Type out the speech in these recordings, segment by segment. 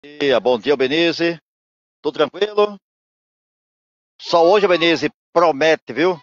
Bom dia, Benise. Tudo tranquilo? Só hoje, Benise, promete, viu?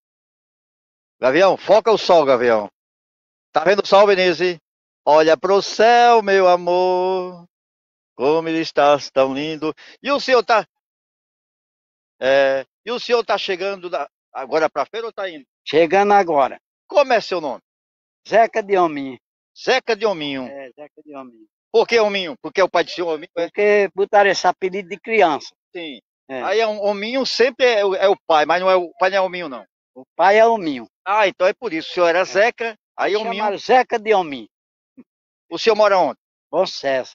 Gavião, foca o sol, Gavião. Tá vendo o sol, Benise? Olha pro céu, meu amor. Como ele está tão lindo. E o senhor tá, e o senhor tá chegando agora pra feira ou tá indo? Chegando agora. Como é seu nome? Zeca de Hominho. Zeca de Hominho. É, Zeca de Hominho. Por que Hominho? Porque é o pai de seu Hominho, é? Porque botaram esse apelido de criança. Sim. É. Aí Hominho sempre é o pai, mas não é o pai não é Hominho, não. O pai é Hominho. Ah, então é por isso. O senhor era Zeca, aí Hominho. Chamaram Zeca de Hominho. O senhor mora onde? Bom sucesso.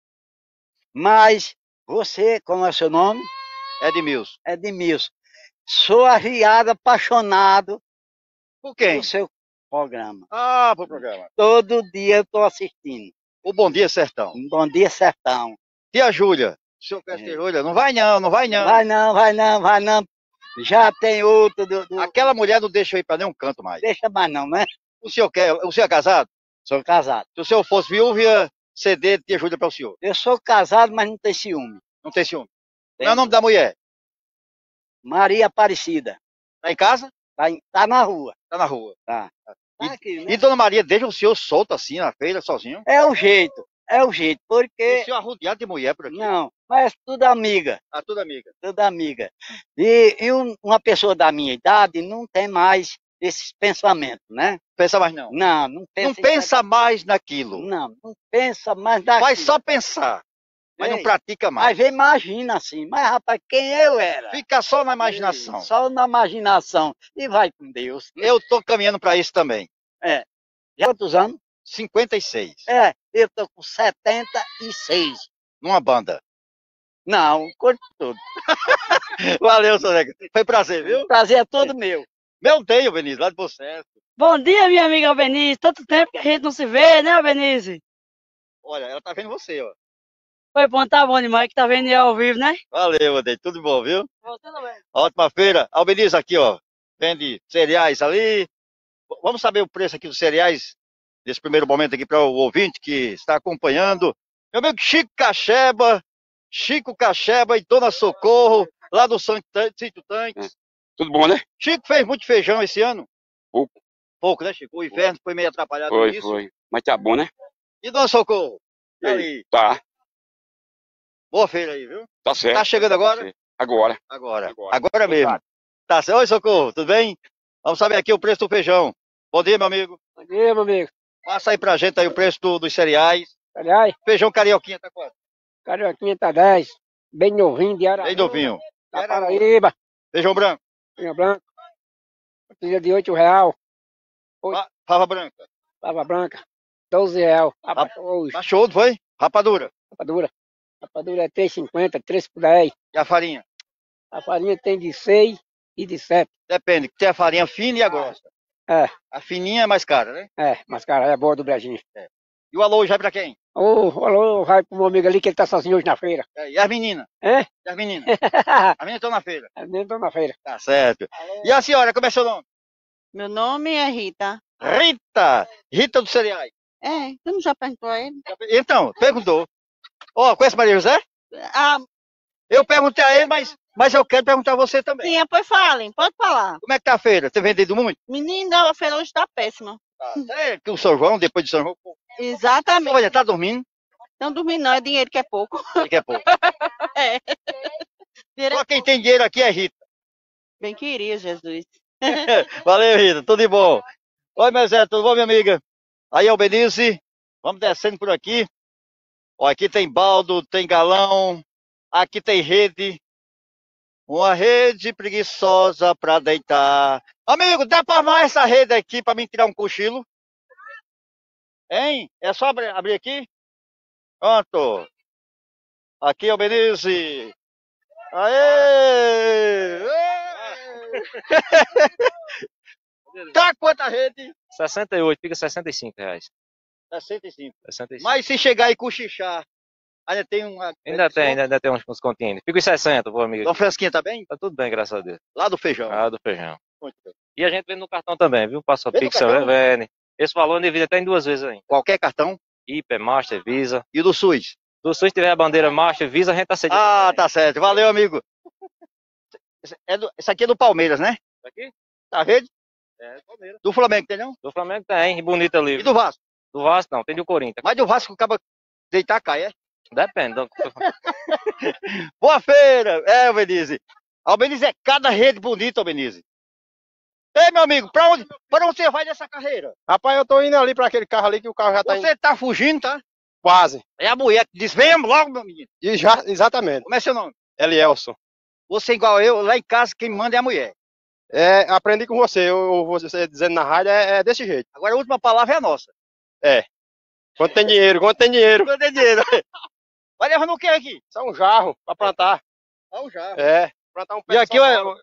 Mas você, como é seu nome? Edmilson. Edmilson. Sou arriado, apaixonado Por quem? do seu programa. Ah, pro programa. Todo dia eu estou assistindo. O Bom Dia Sertão. Um Bom Dia Sertão. Tia Júlia. O senhor conhece tia Júlia? Não vai não, não vai não. Vai não, vai não, vai não. Já tem outro Aquela mulher não deixa eu ir pra nenhum canto mais. Deixa mais não, né? O senhor é casado? Sou casado. Se o senhor fosse viúvo, ia ceder tia Júlia para o senhor. Eu sou casado, mas não tenho ciúme. Não tem ciúme. Tem. Não é o nome da mulher? Maria Aparecida. Tá em casa? Tá na rua. Tá na rua. Tá. E, Tá aqui, né? e dona Maria deixa o senhor solto assim na feira, sozinho? É o jeito, O porque... senhor arrodeado de mulher por aqui? Não, mas tudo amiga, Ah, tudo amiga. tudo amiga. Uma pessoa da minha idade não tem mais esses pensamentos, né? Pensa mais não. Não pensa. Não pensa mais naquilo. Não pensa mais daquilo. Vai só pensar, mas não pratica mais. Mas imagina assim, mas rapaz, quem eu era? Fica só na imaginação. Só na imaginação. E vai com Deus. Eu tô caminhando para isso também. É. Já quantos anos? 56. É, eu tô com 76. Numa banda. Não, o corpo todo. Valeu, seu Zeca. Foi prazer, viu? O prazer é todo meu. Meu tenho, Benício, lá de Boceto. Bom dia, minha amiga Albenise. Tanto tempo que a gente não se vê, né, Albenise? Olha, ela tá vendo você, ó. Foi bom, tá bom demais que tá vendo aí ao vivo, né? Valeu, Adei. Tudo bom, viu? Você também. Ótima feira. Albenise aqui, ó. Vende cereais ali. Vamos saber o preço aqui dos cereais nesse primeiro momento aqui para o ouvinte que está acompanhando. Meu amigo Chico Cacheba e Dona Socorro, lá do Sítio Tanques. Tudo bom, né? Chico fez muito feijão esse ano. Pouco. Pouco, né, Chico? O inverno foi meio atrapalhado nisso. Foi. Mas tá bom, né? E Dona Socorro? E aí? Ali. Tá. Boa feira aí, viu? Tá certo. Tá chegando agora? Agora. Agora mesmo. Tá certo. Oi, Socorro, tudo bem? Vamos saber aqui o preço do feijão. Bom dia, meu amigo. Bom dia, meu amigo. Passa aí pra gente aí o preço dos cereais. Aliás, Feijão carioquinha tá quanto? carioquinha tá 10. Bem novinho, de Araújo. Bem novinho. Da Paraíba. Feijão branco. Pinha branca. Precisa de R$8. Fava branca. Fava branca. R$12. Abaixou hoje. Baixou, não foi? Rapadura. Rapadura. Rapadura é R$3,50, 3 por 10. E a farinha? A farinha tem de 6 e de 7. Depende, tem a farinha fina e a grossa. É, A fininha é mais cara, né? mas cara, é boa do Brejinho. E o alô hoje vai pra quem? Alô, vai pro meu amigo ali que ele tá sozinho hoje na feira. E as meninas? É? E as meninas? As meninas estão na feira. Eu nem tô na feira. Tá certo. E a senhora, como é seu nome? Meu nome é Rita. Rita! Rita dos cereais. É, você não já perguntou a ele? Então, perguntou. Ó, conhece Maria José? Ah, Eu perguntei a ele, mas eu quero perguntar a você também. sim, pois falem, pode falar. Como é que tá a feira? Tem vendido muito? Menina, a feira hoje tá péssima. É que o São João, depois de São João, Exatamente. olha, tá dormindo, Não dormir não, é dinheiro que é pouco. daqui a pouco. É. Dinheiro Só é quem tem dinheiro aqui é Rita. bem queria, Jesus. Valeu, Rita, tudo de bom. Oi, meu Zé, tudo bom, minha amiga? Aí, Albenice, vamos descendo por aqui. Ó, aqui tem baldo, tem galão, aqui tem rede. Uma rede preguiçosa pra deitar. Amigo, dá pra armar essa rede aqui pra mim tirar um cochilo? Hein? É só abrir aqui? Pronto. Aqui, Albenice. Aê! Tá quanta rede? 68, fica R$65. 65. 65. Mas se chegar e cochichar, ainda tem uma... Ainda tem uns continhos. Fica os 60, pô, amigo. Dona Fresquinha tá bem? Tá tudo bem, graças a Deus. Lá do feijão. Ah, do feijão. Muito bem. E a gente vende no cartão também, viu? Passa Vende no Pix, cartão? vende. Esse valor divide até em duas vezes ainda. Qualquer cartão Hiper, Master, Visa. e do SUS. Do Sul, se tiver a bandeira marcha, visa, a gente acende. Ah, tá certo. Valeu, amigo. Esse aqui é do Palmeiras, né? Aqui? Tá verde? É, do Palmeiras. Do Flamengo, tem não? Do Flamengo tem, bonito ali. E do Vasco? Do Vasco não, tem do Corinthians. Mas do Vasco acaba deitar, cai, é? Depende. Boa feira! É, Albenize. Albenize é cada rede bonita, Albenize. Ei, meu amigo, pra onde você vai nessa carreira? Rapaz, eu tô indo ali pra aquele carro ali que o carro já tá indo Você tá fugindo, tá? quase. É a mulher que diz, venha logo, meu menino. E já, exatamente. Como é seu nome? Elielson. Você igual eu, lá em casa, quem manda é a mulher. É, aprendi com você. Você dizendo na rádio é desse jeito. Agora a última palavra é a nossa. Quanto tem dinheiro? Quanto tem dinheiro? Não tem dinheiro. Vai levando o que aqui? Isso é um jarro pra plantar. Vamos já. É. Plantar um pé E de aqui São é Paulo.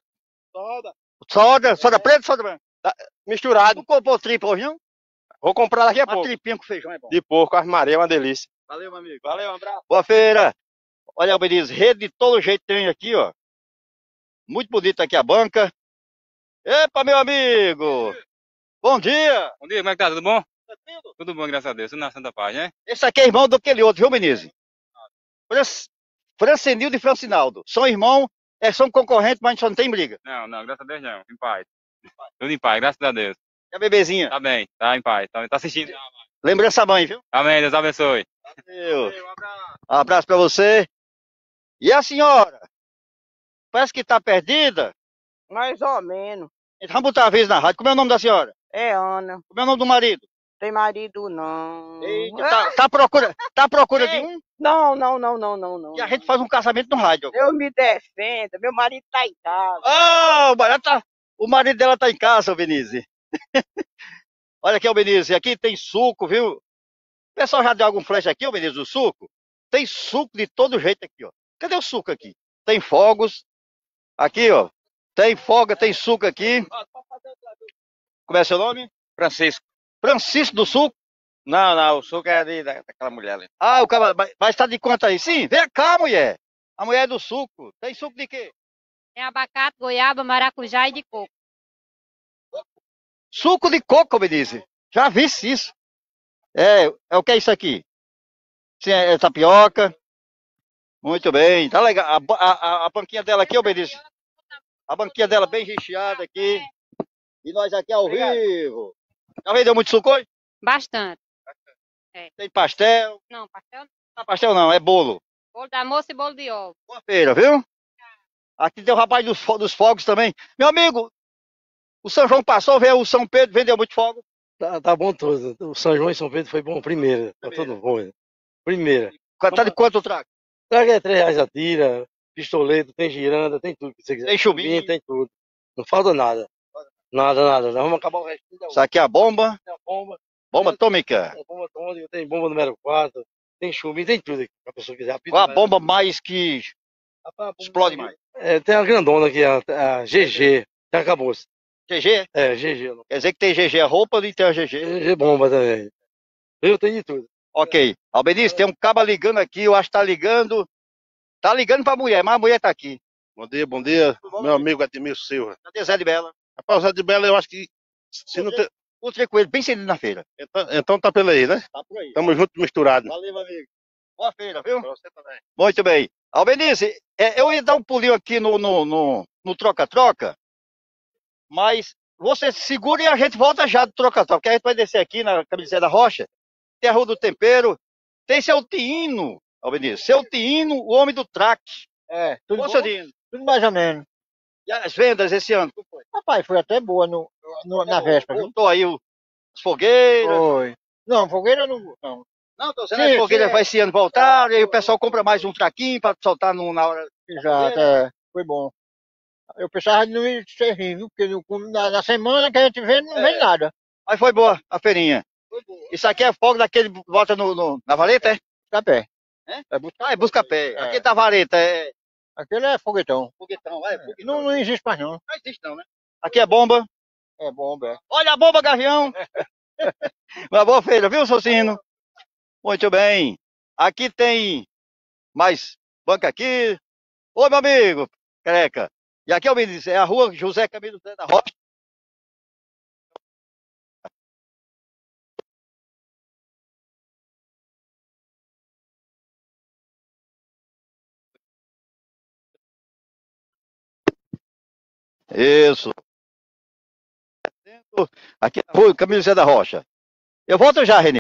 soda preta, soda branca. Misturado. Não comprou tripa hoje, não? Vou comprar daqui a Uma pouco. tripinha com feijão é bom. De porco, Ave Maria, é uma delícia. Valeu, meu amigo. Valeu, um abraço. Boa feira. Olha, Albeniz, rede de todo jeito tem aqui, ó. Muito bonita aqui a banca. Epa, meu amigo. Bom dia. Bom dia, como é que tá? Tudo bom? Tudo bom, graças a Deus. Tudo na Santa Paz, né? Esse aqui é irmão daquele outro, viu, Menezes? Francenildo e Francinaldo. São irmãos, são concorrentes, mas só não tem briga. Não, graças a Deus não. Em paz. Tudo em paz, graças a Deus. E a bebezinha? Tá bem, tá em paz. Tá assistindo. Lembrança a mãe, viu? Amém, Deus abençoe. Valeu. Um abraço pra você. E a senhora? Parece que tá perdida. Mais ou menos. Então, vamos botar a vez na rádio. Como é o nome da senhora? É Ana. Como é o nome do marido? Tem marido não. Eita, tá à procura de um? Não. E a gente faz um casamento no rádio. Eu me defendo. Meu marido tá em casa. Ah, o marido dela tá em casa, Benise. Olha aqui, o Benise. Aqui tem suco, viu? O pessoal já deu algum flash aqui, o Benise, do suco? Tem suco de todo jeito aqui, ó. Cadê o suco aqui? Tem fogos. Aqui, ó. Tem foga, tem suco aqui. Como é seu nome? Francisco. Francisco do Suco? Não, o suco é daquela mulher ali. Ah, o cara vai estar de conta aí. Sim, vem cá, mulher. A mulher é do suco. Tem suco de quê? Tem abacate, goiaba, maracujá e de coco. Suco de coco, me disse. Já vi isso. É o que é isso aqui? Sim, é tapioca. Muito bem, tá legal. A banquinha dela aqui, obedece. A banquinha dela bem recheada aqui. E nós aqui ao vivo. Já vendeu muito suco hoje? Bastante. Tem pastel? Não, pastel não. Não, pastel não, é bolo. Bolo da moça e bolo de ovo. Boa feira, viu? Aqui tem o rapaz dos fogos também. Meu amigo, o São João passou, veio o São Pedro, vendeu muito fogo. Tá bom todo. O São João e São Pedro foi bom. Primeira. Tá tudo bom. Né? Primeira. Tá de quanto o trago? Traga é R$3 a tira, pistoleto, tem giranda, tem tudo que você quiser. Tem chumbinho? Tem tudo. Não falta nada. Nada. Nós vamos acabar o resto. Isso aqui é a bomba. Tem a bomba. Bomba atômica. Tem bomba atômica, tem bomba número 4, tem chumbinho, tem tudo aqui. Se a pessoa quiser. Qual a bomba mais que explode mais? Tem a grandona aqui, a GG. Já acabou-se. GG? GG. Não. Quer dizer que tem GG a roupa e tem a GG. GG bomba também. Eu tenho de tudo. Ok. Albeniz, tem um caba ligando aqui, eu acho que tá ligando. Tá ligando pra mulher, mas a mulher tá aqui. Bom dia. Meu amigo Ademir Silva. Cadê Zé de Bela? Rapaz, o Zé de Bela, eu acho que se não tem... Encontrei com ele bem cedo na feira. Então tá pela aí, né? Tá por aí. Tamo junto, misturado. Valeu, meu amigo. Boa feira, viu? Pra você também. Muito bem. Albenize, eu ia dar um pulinho aqui no troca-troca, mas você segura e a gente volta já do troca-troca, porque a gente vai descer aqui na Cabeceira da Rocha, tem a Rua do Tempero, tem seu Tino, Albenize, seu Tino, o homem do traque. Tudo Ô, bom? seu Tino, Tudo mais ou menos. e as vendas esse ano? Como foi? Rapaz, foi até boa na véspera, viu? Voltou aí as fogueiras. Foi. Não, fogueira não. Não, tô dizendo, Sim, as fogueiras sim. vai esse ano voltar, e aí o pessoal compra mais um traquinho para soltar na hora. Exato, foi bom. Eu pensava de não ir ser rir, viu? Porque na semana que a gente vê, não vem nada. Mas foi boa a feirinha. Isso aqui é fogo daquele que bota na vareta, é? Tá pé. É? É buscar. Ah, é busca-pé. É. Aquele da vareta é Aquele é foguetão. foguetão, vai. Foguetão. Não existe mais não. Não existe não, né? Aqui é bomba. É bom, é. Olha a bomba, Gavião. Uma boa feira, viu, Socino? Muito bem. Aqui tem mais banca aqui. Ô, meu amigo, careca. E aqui é a rua José Camilo da Rocha. Isso. Aqui na rua Camilo Zé da Rocha. Eu volto já, Renê.